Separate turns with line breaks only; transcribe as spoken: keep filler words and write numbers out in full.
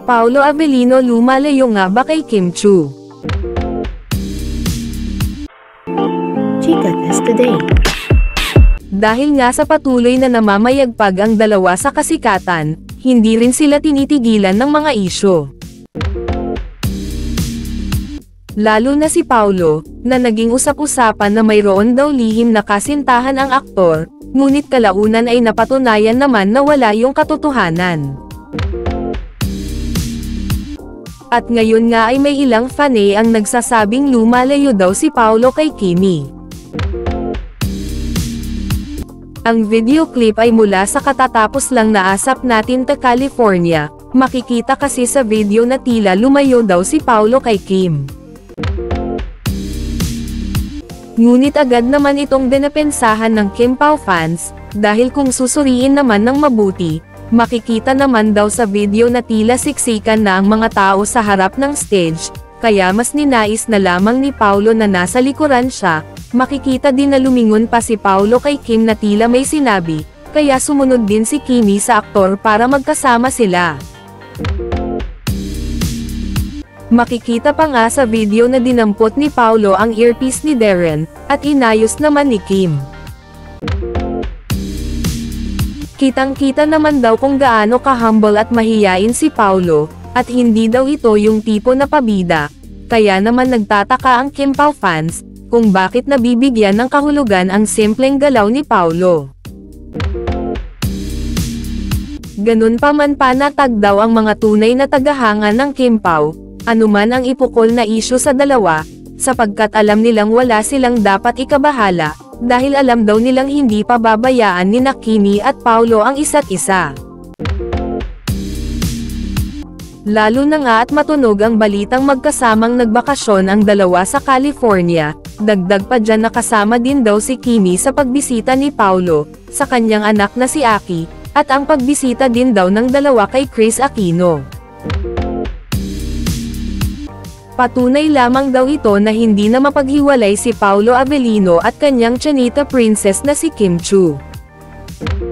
Paolo Avellino lumalayo nga ba kay Kim Chiu?
Chika Test Today.
Dahil nga sa patuloy na namamayagpag ang dalawa sa kasikatan, hindi rin sila tinitigilan ng mga isyu. Lalo na si Paolo, na naging usap-usapan na mayroon daw lihim na kasintahan ang aktor, ngunit kalaunan ay napatunayan naman na wala yung katotohanan. At ngayon nga ay may ilang fanay ang nagsasabing lumalayo daw si Paolo kay Kimi. Ang video clip ay mula sa katatapos lang na Asap Natin ta California. Makikita kasi sa video na tila lumayo daw si Paolo kay Kim. Ngunit agad naman itong dinapensahan ng Kim Pao fans, dahil kung susuriin naman ng mabuti, makikita naman daw sa video na tila siksikan na ang mga tao sa harap ng stage, kaya mas ninais na lamang ni Paolo na nasa likuran siya. Makikita din na lumingon pa si Paolo kay Kim na tila may sinabi, kaya sumunod din si Kimi sa aktor para magkasama sila. Makikita pa nga sa video na dinampot ni Paolo ang earpiece ni Darren, at inayos naman ni Kim. Kitang-kita naman daw kung gaano ka-humble at mahiyain si Paolo, at hindi daw ito yung tipo na pabida, kaya naman nagtataka ang Kim Pao fans, kung bakit nabibigyan ng kahulugan ang simpleng galaw ni Paolo. Ganun pa man panatag daw ang mga tunay na tagahanga ng Kim Pao, anuman ang ipukol na isyu sa dalawa, sapagkat alam nilang wala silang dapat ikabahala, dahil alam daw nilang hindi pa babayaan ni Kimi at Paolo ang isa't isa. Lalo na nga at matunog ang balitang magkasamang nagbakasyon ang dalawa sa California, dagdag pa dyan nakasama din daw si Kimi sa pagbisita ni Paolo, sa kanyang anak na si Aki, at ang pagbisita din daw ng dalawa kay Kris Aquino. Patunay lamang daw ito na hindi na mapaghiwalay si Paolo Avellino at kanyang tsanita princess na si Kim Chiu.